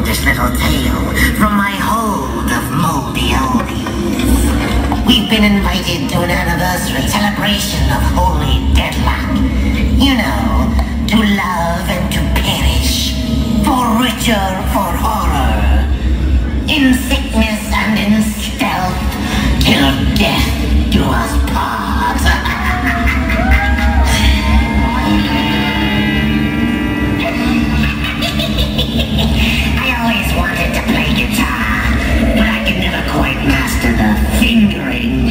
outlandish little tale from my hold of moldy oldies. We've been invited to an anniversary celebration of holy deadlock. You know, to love and to perish, for richer, for horror, in sickness and in stealth, till death do us part. I always wanted to play guitar, but I could never quite master the fingering.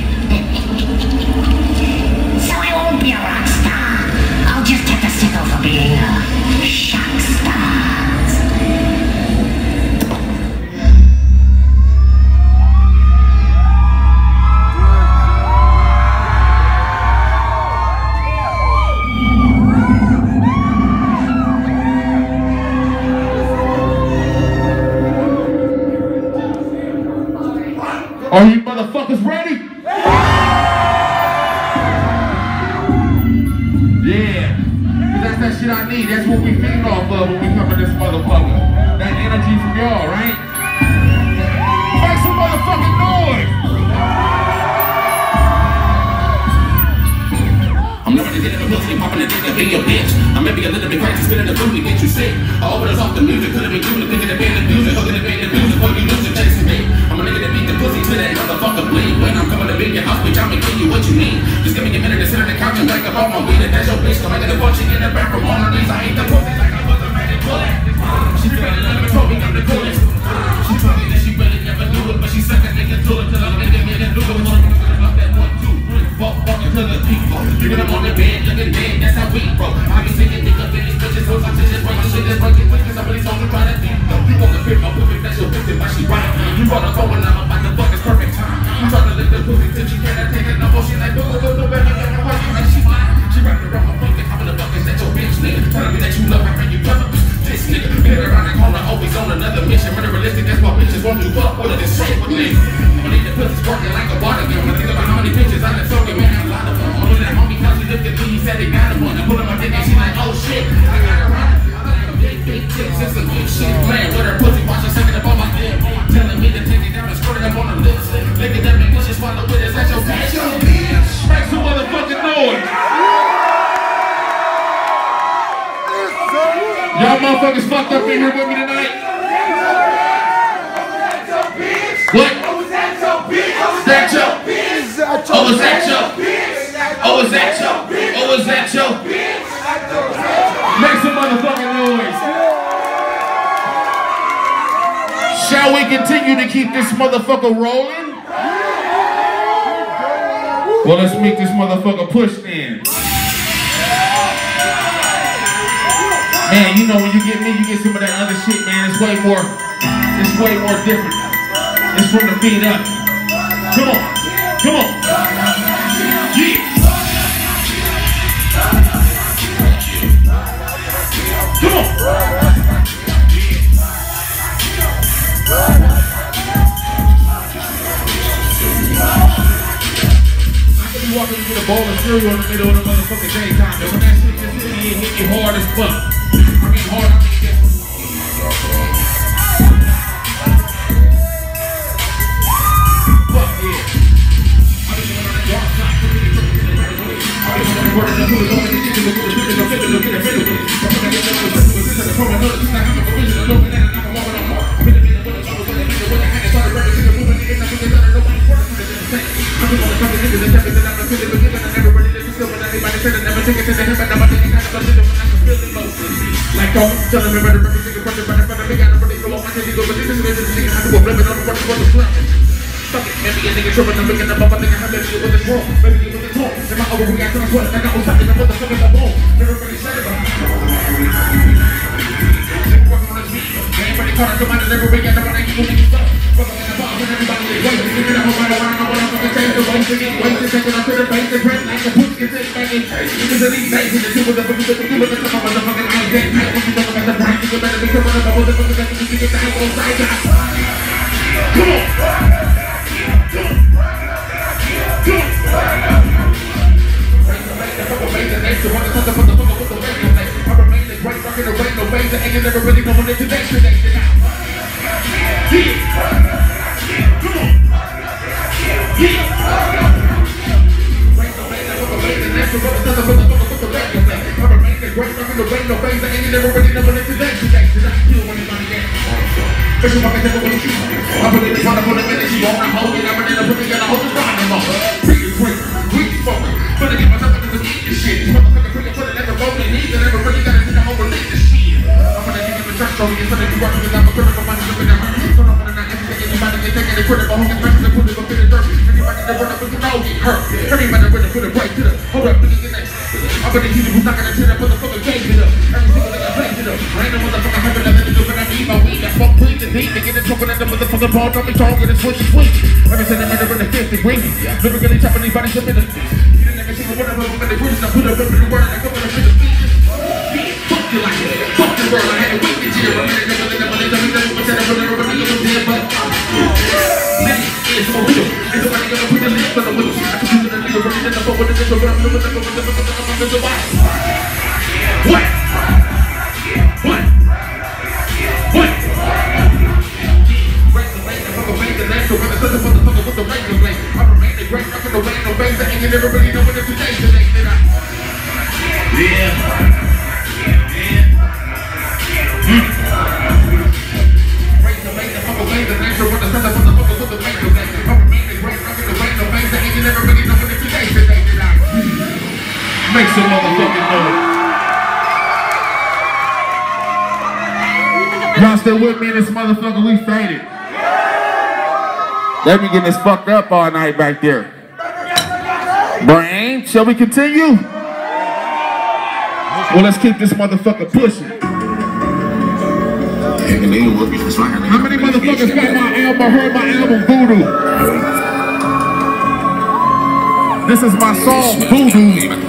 So I won't be a rock star. I'll just have to settle for being a shock star. Are you motherfuckers ready? Yeah. Cause that's that shit I need. That's what we feed off of when we come in this motherfucker. That energy from y'all, right? Make some motherfucking noise! I'm never to get in the pussy, popping the dick and be your bitch. I may be a little bit crazy, spinning the room to get you sick. I overdose off the music, could've been you, thinking of being the music, hooking the band, the music, before you lose your chasing me. I'm a nigga that beat the pussy to that motherfucker bleed. When I'm coming to be your house, bitch, I'ma give you what you need. Just give me a minute to sit on the couch and wake up on my weed. And that's your bitch, come make it a function in the bathroom on her knees. I hate the pussy like I was a ready bullet. She fell in love and told me I'm the coolest. She told me that she really never knew it, but she suck a nigga to it till I'm nigga me and do it. Love that 1, 2, 3, 4, fucking to the people. Picking up on the bed, looking dead, that's how we broke. I be singing nigga finish bitches, so I'm just break my shit, just break it quick, cause I really don't try to think. You wanna pick my pussy, that's your bitch, but she right. You wanna go when I'm about to fuck, it's perfect time. You tryna lick the pussy till she cannot take it no more. She like, boo, better than her, why you like she mine? She wrapped around my finger, I'm in the bucket, that's your bitch, nigga. Telling me that you love her and you love her. This nigga, been around the corner, always on another mission. Murder realistic, that's why bitches won't do fuck with this shit with me. I need the pussy's working like a water gun. When I think about how many bitches I done soaking, man, a lot of them. I'm with that homie, cause he looked at me, he said he got one. I put on my dick and she like, oh shit, I got her right. Big tits, it's some good shit. Playing with her pussy while she's sucking up on my dick. Telling me to take it down and squirt it up on her lips. Licking them and she swallow with it, that's your bitch. Make some motherfucking noise! Y'all motherfuckers fucked up in here with me tonight? What? Oh, is that your bitch? Is that your bitch? Oh, is that your bitch? Oh, is that your bitch? Oh, is that your bitch? Make some motherfucking noise. Shall we continue to keep this motherfucker rolling? Well, let's make this motherfucker push then. Man, you know when you get me, you get some of that other shit, man. It's way more different. It's from the feet up. Come on. Come on. Yeah. Come on. I could be walking into the bowl of cereal in the middle of the motherfucking daytime, but when that shit just hit me hard as fuck. I mean hard, I mean different. Fuck yeah. I be on the dark side, I be on the word of the hood, over the kitchen, look at the kitchen, look at the kitchen, look at the like don't tell them about the nigga front of the big out of the go on my nigga go but this nigga have to go blame it on the front of the club. Fuck it, maybe a nigga tripping, I'm looking up, I think I have maybe with the wrong, maybe with the talk. Am I overreacting? I'm sweating, I got something, I'm motherfucking the bone. Never really said about it. Working on this beat, ain't ready caught up, come out and never react, I'm gonna get you niggas stuff. Fucking in the box and everybody is waiting, thinking I'm about to run, I'm gonna fucking take the way to get way to take it up to the face, the trend, like the pussy gets it back in. Niggas are these days, and the two of the fucking people, you look at some motherfucking eyes, get mad, when you talk about the price, you better be criminal, but what the fuck is that, you get the hell on side, come on! I remain the great, rocking the way, no ways, and ain't never really going into that shit. the way, no face, I ain't never really never let today. I feel when it's on the game. Special fucking never with you. I put it in front of the minute you won't hold it. I'm ready to put together, hold the front of them. Pretty quick, really fucking. But I get myself into the eat this shit. Motherfucker, put it never roll their knees and never really gotta see the whole release this shit. I'm gonna give you the church story and something you work with. I'm a critical mind, I'm in a hurt. So I'm gonna not everything anybody can take it critical. Who can press it, put it up in the dirt. Everybody that run up with the know get hurt. Everybody that put a break to the hold up, put it in that. I'm gonna keep it who's not gonna turn up, put the fucking change it up. Every single thing I blaze it up. I ain't no motherfucker having nothing to do, but I need my weed. I smoke clean and deep, and get it smoking at the motherfucking ball, don't be tall, get it swishy sweet. Every single minute in the 50 degree. Never really chopping these bodies up in the. You didn't ever see one of them in the roots, I put up in the word, I come in the feet. Yeah, fuck you like it. Fuck the world, I had to wait this year. I'm gonna never let them, but I will never really get there, but. It's for real. Ain't nobody gonna put the list on the wheel. I can use it a nigga running in the phone with a nigga, but I'm never survive. What? What? What? Break the lane, the fucking bank, the natural, but the motherfucker with the razor blade. I'm remaining great, I'm gonna wait no bangs, I ain't never really know what it's today, did I? Yeah. Make some motherfucking noise. Y'all still with me in this motherfucker? We faded. They be getting this fucked up all night back there. Brain, shall we continue? Well, let's keep this motherfucker pushing. How many motherfuckers got my album, heard my album Voodoo? This is my song, Voodoo.